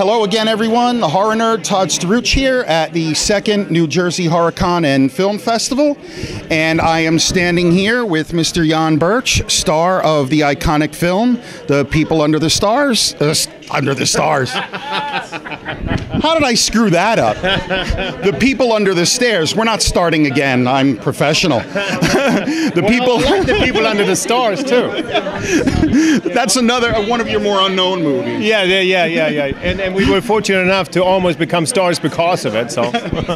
Hello again, everyone. The horror nerd Todd Staruch here at the second New Jersey HorrorCon and Film Festival. And I am standing here with Mr. Jan Birch, star of the iconic film, The People Under the Stars. Under the Stars. How did I screw that up? The People Under the Stairs. We're not starting again. I'm professional. The People Under the Stars, too. That's another one of your more unknown movies. Yeah. And we were fortunate enough to almost become stars because of it, so.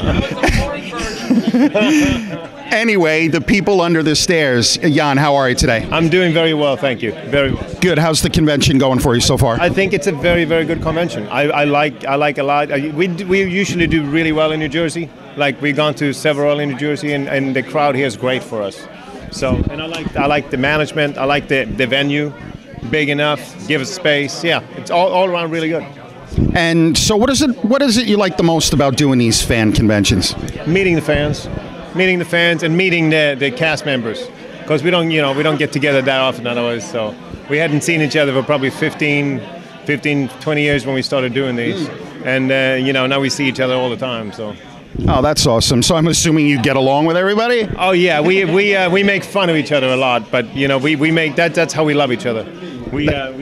Anyway, The People Under the Stairs. Jan, how are you today? I'm doing very well, thank you. Very well. Good. How's the convention going for you so far? I think it's a very, very good convention. I like a lot. We usually do really well in New Jersey. Like, we've gone to several in New Jersey, and the crowd here is great for us. So, and I like the management. I like the venue, big enough, give us space. Yeah, it's all around really good. And so, what is it you like the most about doing these fan conventions? Meeting the fans, and meeting the cast members, because we don't get together that often otherwise. So we hadn't seen each other for probably 15, 20 years when we started doing these, and now we see each other all the time. So. Oh, that's awesome. So I'm assuming you get along with everybody? Oh yeah, we make fun of each other a lot, but we make that's how we love each other. We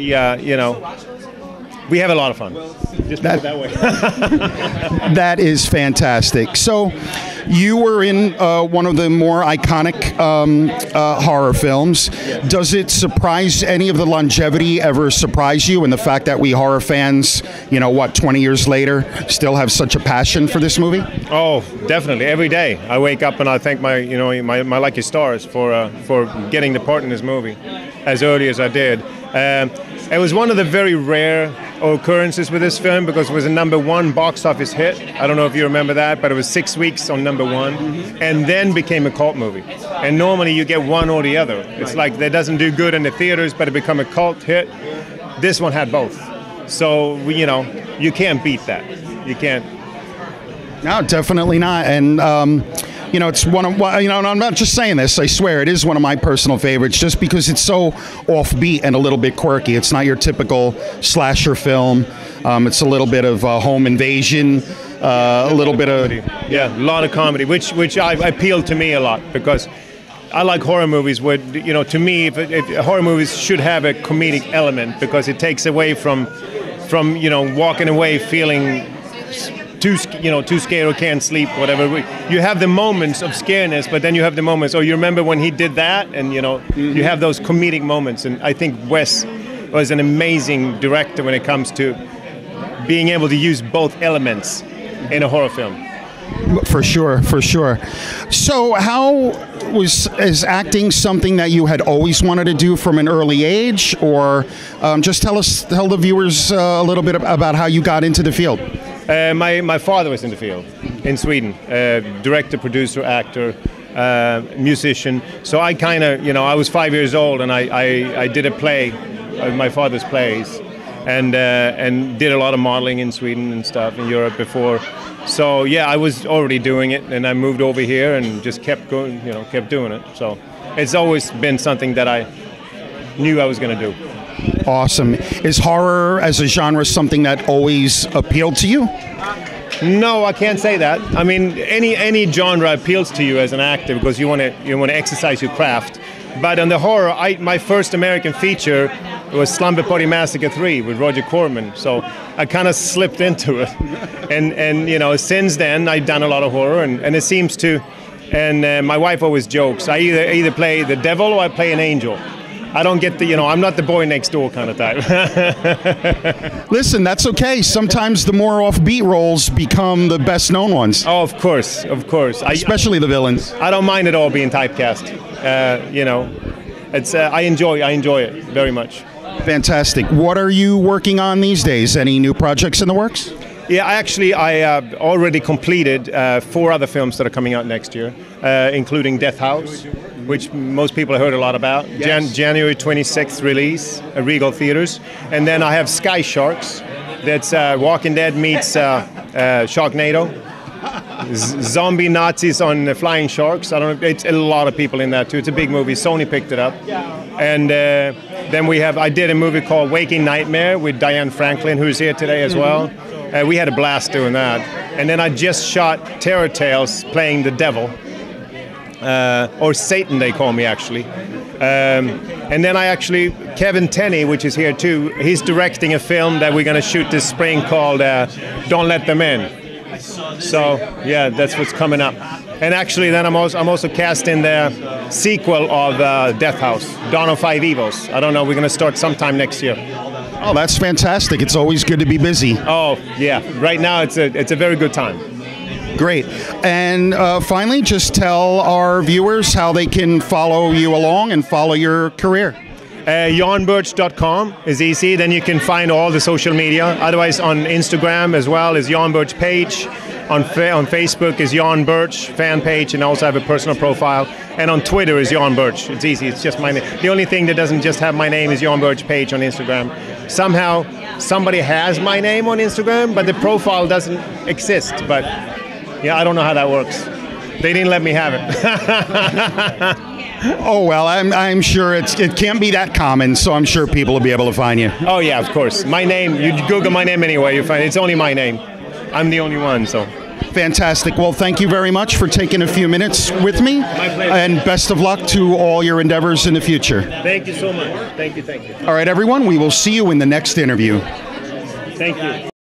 have a lot of fun. Just put it that way. That is fantastic. So, you were in one of the more iconic horror films. Yeah. Does it surprise any of the longevity ever surprise you, and the fact that we horror fans, 20 years later, still have such a passion for this movie? Oh, definitely. Every day I wake up and I thank my lucky stars for getting the part in this movie as early as I did. It was one of the very rare occurrences with this film because it was a #1 box office hit. I don't know if you remember that, but it was 6 weeks on #1 and then became a cult movie. And normally you get one or the other. It's like that doesn't do good in the theaters, but it become a cult hit. This one had both. So, you can't beat that. You can't. No, definitely not. And, it's one of, I'm not just saying this, I swear, it is one of my personal favorites just because it's so offbeat and a little bit quirky. It's not your typical slasher film. It's a little bit of home invasion, a little bit of... Yeah, a lot of comedy, which appealed to me a lot because I like horror movies where, to me, if horror movies should have a comedic element because it takes away from walking away feeling... too scared or can't sleep, whatever. You have the moments of scareness, but then you have the moments, you remember when he did that? And, you have those comedic moments. And I think Wes was an amazing director when it comes to being able to use both elements in a horror film. For sure. So how is acting something that you had always wanted to do from an early age? Or just tell the viewers a little bit about how you got into the field. My father was in the field in Sweden, director, producer, actor, musician. So I kind of, I was 5 years old and I did a play, my father's plays, and did a lot of modeling in Sweden and stuff in Europe before. So yeah, I was already doing it, and I moved over here and just kept going, kept doing it. So it's always been something that I knew I was going to do. Awesome. Is horror as a genre something that always appealed to you? No, I can't say that. I mean, any genre appeals to you as an actor because you want to exercise your craft. But on the horror, my first American feature was Slumber Party Massacre 3 with Roger Corman. So I kind of slipped into it. And since then, I've done a lot of horror, and it seems to... And my wife always jokes, I either play the devil or I play an angel. I don't get I'm not the boy next door kind of type. Listen, that's okay. Sometimes the more offbeat roles become the best known ones. Oh, of course. Especially the villains. I don't mind at all being typecast. It's I enjoy it very much. Fantastic. What are you working on these days? Any new projects in the works? Yeah, I already completed 4 other films that are coming out next year, including Death House, which most people have heard a lot about. Yes. January 26th release at Regal Theaters. And then I have Sky Sharks. That's Walking Dead meets Sharknado. Zombie Nazis on Flying Sharks. I don't know. It's a lot of people in that too. It's a big movie. Sony picked it up. And then I did a movie called Waking Nightmare with Diane Franklin, who's here today as well. We had a blast doing that. And then I just shot Terror Tales playing the devil, or Satan they call me actually. And then Kevin Tenney, which is here too, he's directing a film that we're going to shoot this spring called Don't Let Them In. So yeah, that's what's coming up. And actually then I'm also casting the sequel of Death House, Dawn of Five Evils. I don't know, we're going to start sometime next year. Oh, that's fantastic. It's always good to be busy. Oh, yeah. Right now it's a very good time. Great. And finally, just tell our viewers how they can follow you along and follow your career. JanBirch.com is easy. Then you can find all the social media. Otherwise, on Instagram as well is Jan Birch page. On Facebook is Jan Birch fan page, and I also have a personal profile. And on Twitter is Jan Birch. It's easy. It's just my name. The only thing that doesn't just have my name is Jan Birch page on Instagram. Somehow somebody has my name on Instagram, but the profile doesn't exist. But yeah, I don't know how that works. They didn't let me have it. Oh, well, I'm sure it can't be that common, so I'm sure people will be able to find you. Oh, yeah, of course. My name, you Google my name anyway, you find it's only my name. I'm the only one, so. Fantastic. Well, thank you very much for taking a few minutes with me. My pleasure. And best of luck to all your endeavors in the future. Thank you so much. Thank you. All right, everyone, we will see you in the next interview. Thank you.